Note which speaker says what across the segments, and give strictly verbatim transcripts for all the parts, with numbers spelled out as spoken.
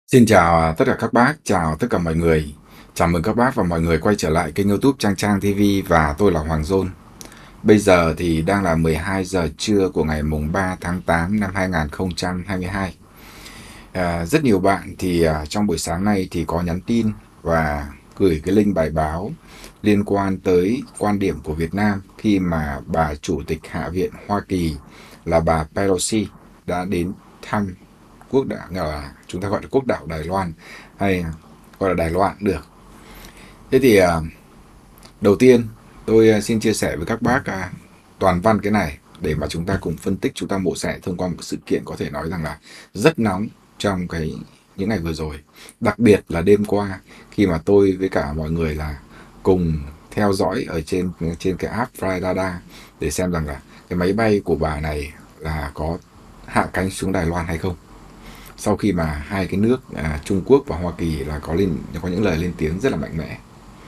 Speaker 1: Xin chào tất cả các bác, chào tất cả mọi người. Chào mừng các bác và mọi người quay trở lại kênh YouTube Trang Trang ti vi và tôi là Hoàng Dôn. Bây giờ thì đang là mười hai giờ trưa của ngày mùng ba tháng tám năm hai nghìn không trăm hai mươi hai. À, rất nhiều bạn thì à, trong buổi sáng nay thì có nhắn tin và gửi cái link bài báo liên quan tới quan điểm của Việt Nam khi mà bà Chủ tịch Hạ viện Hoa Kỳ là bà Pelosi đã đến thăm quốc đảo, là chúng ta gọi là quốc đảo Đài Loan hay gọi là Đài Loan được. Thế thì à, đầu tiên tôi à, xin chia sẻ với các bác à, toàn văn cái này để mà chúng ta cùng phân tích, chúng ta mổ xẻ thông qua một sự kiện có thể nói rằng là rất nóng trong cái những ngày vừa rồi, đặc biệt là đêm qua khi mà tôi với cả mọi người là cùng theo dõi ở trên trên cái app Flyradar để xem rằng là cái máy bay của bà này là có hạ cánh xuống Đài Loan hay không, sau khi mà hai cái nước à, Trung Quốc và Hoa Kỳ là có lên có những lời lên tiếng rất là mạnh mẽ.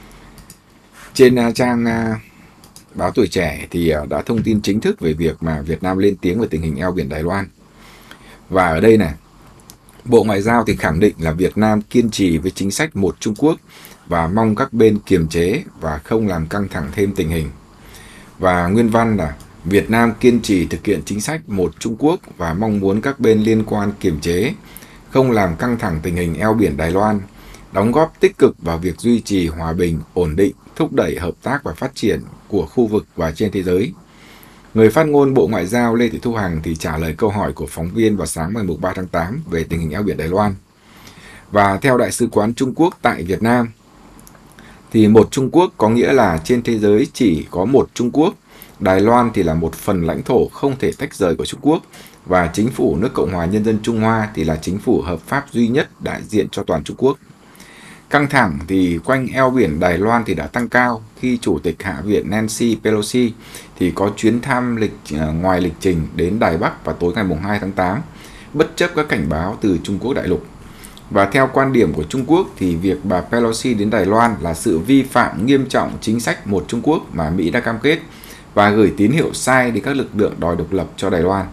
Speaker 1: Trên à, trang à, báo Tuổi Trẻ thì à, đã thông tin chính thức về việc mà Việt Nam lên tiếng về tình hình eo biển Đài Loan. Và ở đây này, Bộ Ngoại giao thì khẳng định là Việt Nam kiên trì với chính sách một Trung Quốc và mong các bên kiềm chế và không làm căng thẳng thêm tình hình. Và nguyên văn là Việt Nam kiên trì thực hiện chính sách một Trung Quốc và mong muốn các bên liên quan kiềm chế, không làm căng thẳng tình hình eo biển Đài Loan, đóng góp tích cực vào việc duy trì hòa bình, ổn định, thúc đẩy hợp tác và phát triển của khu vực và trên thế giới. Người phát ngôn Bộ Ngoại giao Lê Thị Thu Hằng thì trả lời câu hỏi của phóng viên vào sáng ngày ba tháng tám về tình hình eo biển Đài Loan. Và theo Đại sứ quán Trung Quốc tại Việt Nam, thì một Trung Quốc có nghĩa là trên thế giới chỉ có một Trung Quốc. Đài Loan thì là một phần lãnh thổ không thể tách rời của Trung Quốc, và chính phủ nước Cộng hòa Nhân dân Trung Hoa thì là chính phủ hợp pháp duy nhất đại diện cho toàn Trung Quốc. Căng thẳng thì quanh eo biển Đài Loan thì đã tăng cao khi Chủ tịch Hạ viện Nancy Pelosi thì có chuyến thăm lịch ngoài lịch trình đến Đài Bắc vào tối ngày hai tháng tám, bất chấp các cảnh báo từ Trung Quốc đại lục. Và theo quan điểm của Trung Quốc thì việc bà Pelosi đến Đài Loan là sự vi phạm nghiêm trọng chính sách một Trung Quốc mà Mỹ đã cam kết và gửi tín hiệu sai đến các lực lượng đòi độc lập cho Đài Loan.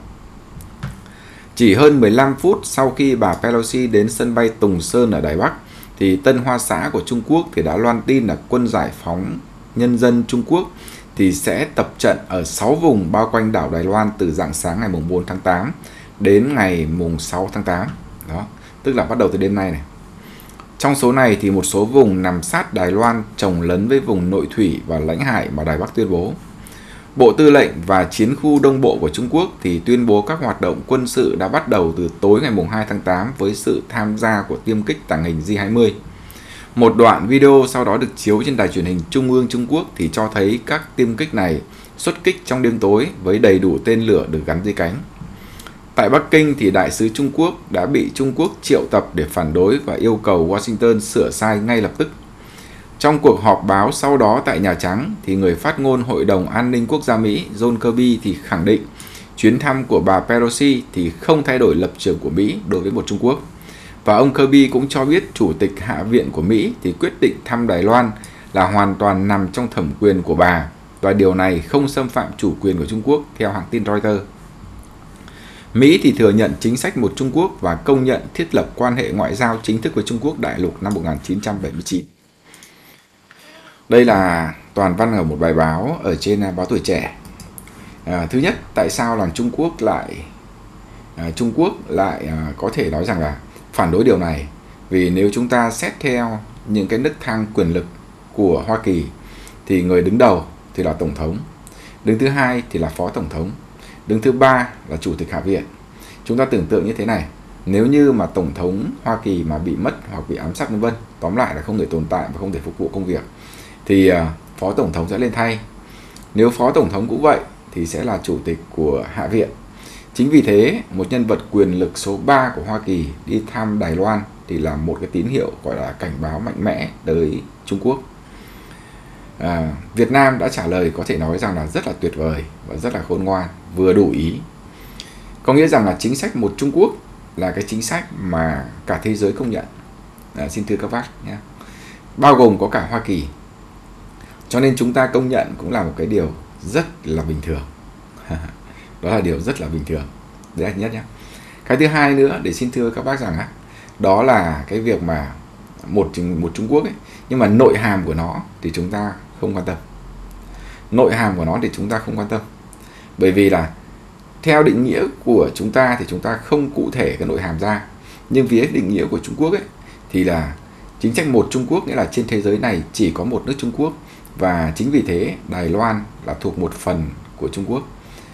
Speaker 1: Chỉ hơn mười lăm phút sau khi bà Pelosi đến sân bay Tùng Sơn ở Đài Bắc, thì Tân Hoa Xã của Trung Quốc thì đã loan tin là Quân Giải phóng Nhân dân Trung Quốc thì sẽ tập trận ở sáu vùng bao quanh đảo Đài Loan từ rạng sáng ngày bốn tháng tám đến ngày sáu tháng tám. Đó, tức là bắt đầu từ đêm nay này. Trong số này thì một số vùng nằm sát Đài Loan chồng lấn với vùng nội thủy và lãnh hải mà Đài Bắc tuyên bố. Bộ Tư lệnh và Chiến khu Đông Bộ của Trung Quốc thì tuyên bố các hoạt động quân sự đã bắt đầu từ tối ngày hai tháng tám với sự tham gia của tiêm kích tàng hình J hai mươi. Một đoạn video sau đó được chiếu trên đài truyền hình Trung ương Trung Quốc thì cho thấy các tiêm kích này xuất kích trong đêm tối với đầy đủ tên lửa được gắn dưới cánh. Tại Bắc Kinh thì đại sứ Trung Quốc đã bị Trung Quốc triệu tập để phản đối và yêu cầu Washington sửa sai ngay lập tức. Trong cuộc họp báo sau đó tại Nhà Trắng thì người phát ngôn Hội đồng An ninh Quốc gia Mỹ John Kirby thì khẳng định chuyến thăm của bà Pelosi thì không thay đổi lập trường của Mỹ đối với một Trung Quốc. Và ông Kirby cũng cho biết Chủ tịch Hạ viện của Mỹ thì quyết định thăm Đài Loan là hoàn toàn nằm trong thẩm quyền của bà và điều này không xâm phạm chủ quyền của Trung Quốc theo hãng tin Reuters. Mỹ thì thừa nhận chính sách một Trung Quốc và công nhận thiết lập quan hệ ngoại giao chính thức với Trung Quốc đại lục năm một nghìn chín trăm bảy mươi chín. Đây là toàn văn ở một bài báo ở trên báo Tuổi Trẻ. À, thứ nhất, tại sao là Trung Quốc lại à, Trung Quốc lại à, có thể nói rằng là phản đối điều này? Vì nếu chúng ta xét theo những cái nấc thang quyền lực của Hoa Kỳ thì người đứng đầu thì là Tổng thống, đứng thứ hai thì là Phó Tổng thống, đứng thứ ba là Chủ tịch Hạ viện. Chúng ta tưởng tượng như thế này, nếu như mà Tổng thống Hoa Kỳ mà bị mất hoặc bị ám sát vân vân, tóm lại là không thể tồn tại và không thể phục vụ công việc, thì Phó Tổng thống sẽ lên thay. Nếu Phó Tổng thống cũng vậy thì sẽ là Chủ tịch của Hạ viện. Chính vì thế, một nhân vật quyền lực số ba của Hoa Kỳ đi thăm Đài Loan thì là một cái tín hiệu gọi là cảnh báo mạnh mẽ tới Trung Quốc. À, Việt Nam đã trả lời có thể nói rằng là rất là tuyệt vời và rất là khôn ngoan, vừa đủ ý. Có nghĩa rằng là chính sách một Trung Quốc là cái chính sách mà cả thế giới công nhận. À, xin thưa các bác nhé, bao gồm có cả Hoa Kỳ. Cho nên chúng ta công nhận cũng là một cái điều rất là bình thường. Đó là điều rất là bình thường. Đấy là nhất nhé. Cái thứ hai nữa để xin thưa các bác rằng á, đó là cái việc mà một một Trung Quốc ấy, nhưng mà nội hàm của nó thì chúng ta không quan tâm. Nội hàm của nó thì chúng ta không quan tâm. Bởi vì là theo định nghĩa của chúng ta thì chúng ta không cụ thể cái nội hàm ra. Nhưng phía định nghĩa của Trung Quốc ấy thì là chính sách một Trung Quốc, nghĩa là trên thế giới này chỉ có một nước Trung Quốc, và chính vì thế Đài Loan là thuộc một phần của Trung Quốc,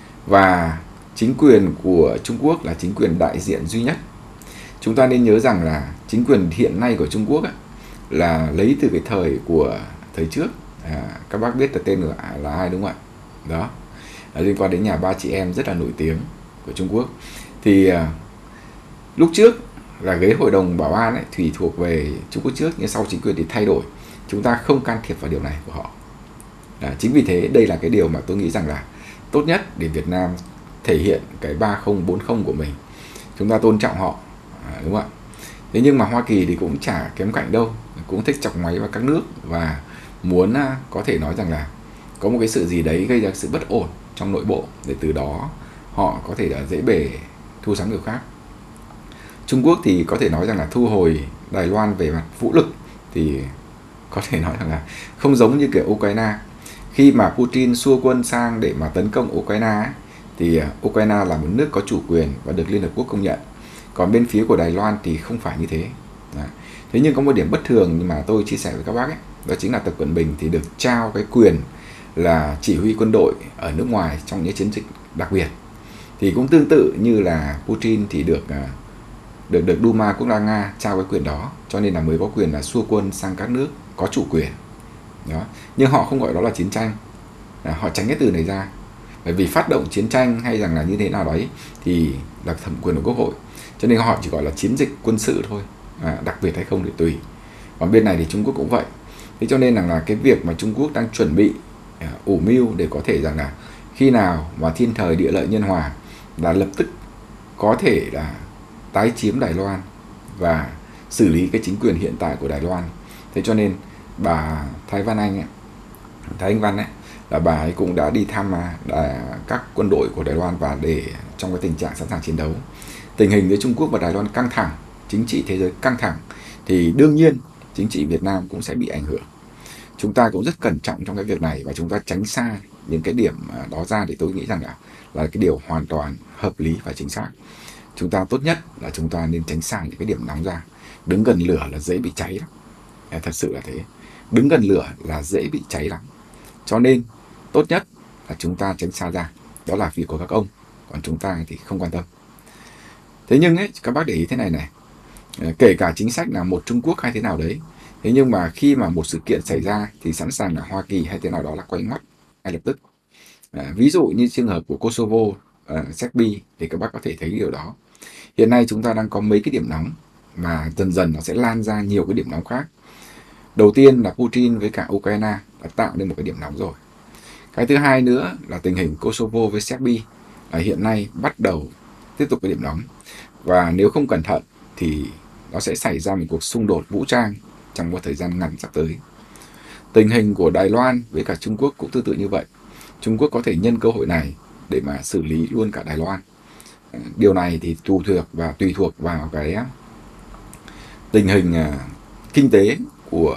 Speaker 1: và chính quyền của Trung Quốc là chính quyền đại diện duy nhất. Chúng ta nên nhớ rằng là chính quyền hiện nay của Trung Quốc ấy, là lấy từ cái thời của thời trước. À, các bác biết là tên là, là ai đúng không ạ? Đó, à, liên quan đến nhà ba chị em rất là nổi tiếng của Trung Quốc. Thì à, lúc trước là ghế hội đồng bảo an ấy, thì thuộc về Trung Quốc trước, nhưng sau chính quyền thì thay đổi. Chúng ta không can thiệp vào điều này của họ. À, chính vì thế đây là cái điều mà tôi nghĩ rằng là tốt nhất để Việt Nam thể hiện cái ba không bốn không của mình. Chúng ta tôn trọng họ, à, đúng không ạ? Thế nhưng mà Hoa Kỳ thì cũng chả kém cạnh đâu, cũng thích chọc ngoáy vào các nước và muốn có thể nói rằng là có một cái sự gì đấy gây ra sự bất ổn trong nội bộ, để từ đó họ có thể là dễ bề thu sắm người khác. Trung Quốc thì có thể nói rằng là thu hồi Đài Loan về mặt vũ lực thì có thể nói rằng là không giống như kiểu Ukraine. Khi mà Putin xua quân sang để mà tấn công Ukraine ấy, thì Ukraine là một nước có chủ quyền và được Liên Hợp Quốc công nhận. Còn bên phía của Đài Loan thì không phải như thế. Đó. Thế nhưng có một điểm bất thường nhưng mà tôi chia sẻ với các bác ấy, đó chính là Tập Cận Bình thì được trao cái quyền là chỉ huy quân đội ở nước ngoài trong những chiến dịch đặc biệt. Thì cũng tương tự như là Putin thì được được được Duma Quốc gia Nga trao cái quyền đó, cho nên là mới có quyền là xua quân sang các nước có chủ quyền. Đó. Nhưng họ không gọi đó là chiến tranh, à, họ tránh cái từ này ra, bởi vì phát động chiến tranh hay rằng là như thế nào đấy thì là thẩm quyền của Quốc hội, cho nên họ chỉ gọi là chiến dịch quân sự thôi, à, đặc biệt hay không thì tùy. Còn bên này thì Trung Quốc cũng vậy. Thế cho nên rằng là cái việc mà Trung Quốc đang chuẩn bị à, ủ mưu để có thể rằng là khi nào mà thiên thời địa lợi nhân hòa là lập tức có thể là tái chiếm Đài Loan và xử lý cái chính quyền hiện tại của Đài Loan. Thế cho nên bà Thái Văn Anh ấy, Thái Anh Văn ấy, là bà ấy cũng đã đi thăm đã, các quân đội của Đài Loan, và để trong cái tình trạng sẵn sàng chiến đấu. Tình hình giữa Trung Quốc và Đài Loan căng thẳng, chính trị thế giới căng thẳng, thì đương nhiên chính trị Việt Nam cũng sẽ bị ảnh hưởng. Chúng ta cũng rất cẩn trọng trong cái việc này, và chúng ta tránh xa những cái điểm đó ra, thì tôi nghĩ rằng là, là cái điều hoàn toàn hợp lý và chính xác. Chúng ta tốt nhất là chúng ta nên tránh xa những cái điểm nóng ra. Đứng gần lửa là dễ bị cháy lắm. Thật sự là thế. Đứng gần lửa là dễ bị cháy lắm. Cho nên tốt nhất là chúng ta tránh xa ra. Đó là việc của các ông. Còn chúng ta thì không quan tâm. Thế nhưng ấy, các bác để ý thế này này. Kể cả chính sách là một Trung Quốc hay thế nào đấy. Thế nhưng mà khi mà một sự kiện xảy ra thì sẵn sàng là Hoa Kỳ hay thế nào đó là quay ngoắt ngay lập tức. À, ví dụ như trường hợp của Kosovo, uh, Serbia thì các bác có thể thấy điều đó. Hiện nay chúng ta đang có mấy cái điểm nóng mà dần dần nó sẽ lan ra nhiều cái điểm nóng khác. Đầu tiên là Putin với cả Ukraine đã tạo nên một cái điểm nóng rồi. Cái thứ hai nữa là tình hình Kosovo với Serbia là hiện nay bắt đầu tiếp tục cái điểm nóng. Và nếu không cẩn thận thì nó sẽ xảy ra một cuộc xung đột vũ trang trong một thời gian ngắn sắp tới. Tình hình của Đài Loan với cả Trung Quốc cũng tương tự như vậy. Trung Quốc có thể nhân cơ hội này để mà xử lý luôn cả Đài Loan. Điều này thì tùy thuộc và tùy thuộc vào cái tình hình kinh tế của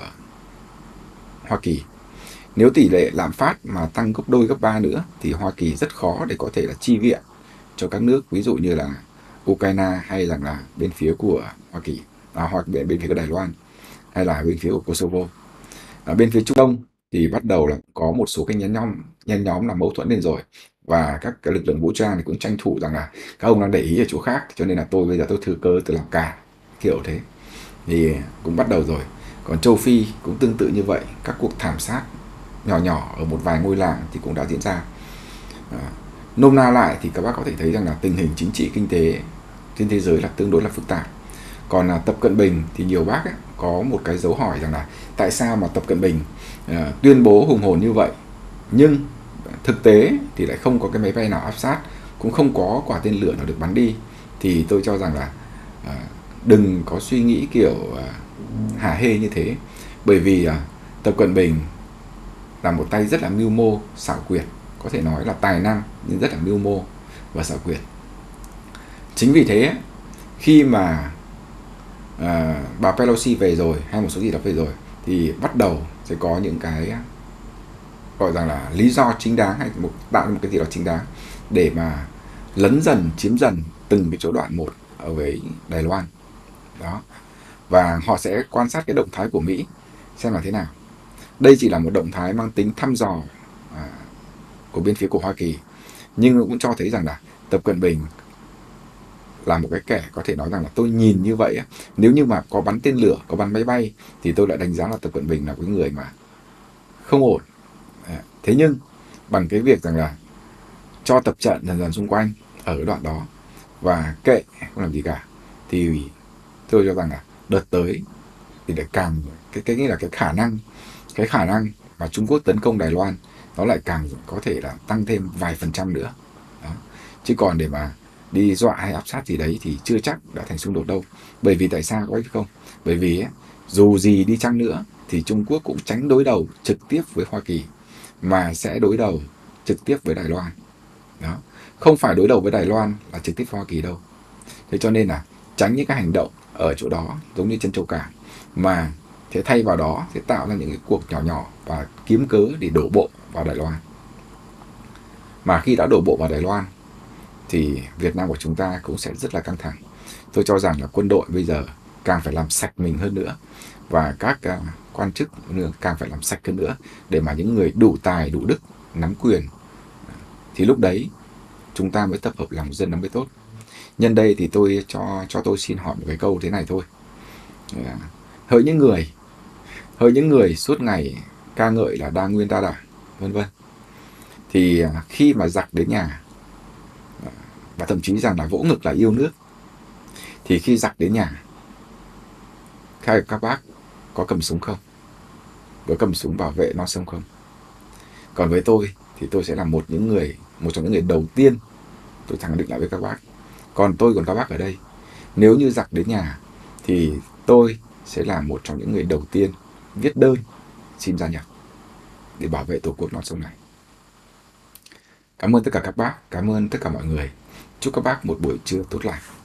Speaker 1: Hoa Kỳ. Nếu tỷ lệ lạm phát mà tăng gấp đôi gấp ba nữa thì Hoa Kỳ rất khó để có thể là chi viện cho các nước, ví dụ như là Ukraine hay là, là bên phía của Hoa Kỳ, à, hoặc bên, bên phía của Đài Loan hay là bên phía của Kosovo. À, bên phía Trung Đông thì bắt đầu là có một số cái nhen nhóm nhen nhóm là mâu thuẫn lên rồi, và các cái lực lượng vũ trang thì cũng tranh thủ rằng là các ông đang để ý ở chỗ khác, cho nên là tôi bây giờ tôi thừa cơ tôi làm càn, kiểu thế thì cũng bắt đầu rồi. Còn châu Phi cũng tương tự như vậy, các cuộc thảm sát nhỏ nhỏ ở một vài ngôi làng thì cũng đã diễn ra. À, nôm na lại thì các bác có thể thấy rằng là tình hình chính trị kinh tế trên thế giới là tương đối là phức tạp. Còn là Tập Cận Bình thì nhiều bác ấy, có một cái dấu hỏi rằng là tại sao mà Tập Cận Bình à, tuyên bố hùng hồn như vậy, nhưng thực tế thì lại không có cái máy bay nào áp sát, cũng không có quả tên lửa nào được bắn đi. Thì tôi cho rằng là à, đừng có suy nghĩ kiểu à, hả hê như thế. Bởi vì à, Tập Cận Bình là một tay rất là mưu mô, xảo quyệt, có thể nói là tài năng nhưng rất là mưu mô và xảo quyệt. Chính vì thế khi mà à, bà Pelosi về rồi hay một số gì đó về rồi thì bắt đầu sẽ có những cái gọi rằng là lý do chính đáng hay một tạo một cái gì đó chính đáng để mà lấn dần chiếm dần từng cái chỗ đoạn một ở với Đài Loan đó. Và họ sẽ quan sát cái động thái của Mỹ xem là thế nào. Đây chỉ là một động thái mang tính thăm dò à, của bên phía của Hoa Kỳ, nhưng cũng cho thấy rằng là Tập Cận Bình là một cái kẻ có thể nói rằng là tôi nhìn như vậy, nếu như mà có bắn tên lửa, có bắn máy bay thì tôi lại đánh giá là Tập Cận Bình là cái người mà không ổn. Thế nhưng bằng cái việc rằng là cho tập trận dần dần xung quanh ở cái đoạn đó và kệ không làm gì cả, thì tôi cho rằng là đợt tới thì lại càng cái cái nghĩa là cái khả năng cái khả năng mà Trung Quốc tấn công Đài Loan nó lại càng có thể là tăng thêm vài phần trăm nữa đó. Chứ còn để mà đi dọa hay áp sát gì đấy thì chưa chắc đã thành xung đột đâu. Bởi vì tại sao có không? Bởi vì ấy, dù gì đi chăng nữa thì Trung Quốc cũng tránh đối đầu trực tiếp với Hoa Kỳ, mà sẽ đối đầu trực tiếp với Đài Loan đó. Không phải đối đầu với Đài Loan là trực tiếp với Hoa Kỳ đâu. Thế cho nên là tránh những cái hành động ở chỗ đó giống như Trân Châu Cảng, mà thế thay vào đó sẽ tạo ra những cái cuộc nhỏ nhỏ và kiếm cớ để đổ bộ vào Đài Loan. Mà khi đã đổ bộ vào Đài Loan thì Việt Nam của chúng ta cũng sẽ rất là căng thẳng. Tôi cho rằng là quân đội bây giờ càng phải làm sạch mình hơn nữa, và các uh, quan chức càng phải làm sạch hơn nữa, để mà những người đủ tài đủ đức nắm quyền, thì lúc đấy chúng ta mới tập hợp lòng dân nó mới tốt. Nhân đây thì tôi cho cho tôi xin hỏi một cái câu thế này thôi. Hỡi những người hỡi những người suốt ngày ca ngợi là đa nguyên đa đảng vân vân, thì khi mà giặc đến nhà và thậm chí rằng là vỗ ngực là yêu nước, thì khi giặc đến nhà các, các bác có cầm súng không? Có cầm súng bảo vệ non sông không? Còn với tôi thì tôi sẽ là một những người một trong những người đầu tiên tôi khẳng định lại với các bác. Còn tôi còn các bác ở đây, nếu như giặc đến nhà thì tôi sẽ là một trong những người đầu tiên viết đơn xin gia nhập để bảo vệ tổ quốc non sông này. Cảm ơn tất cả các bác, cảm ơn tất cả mọi người. Chúc các bác một buổi trưa tốt lành.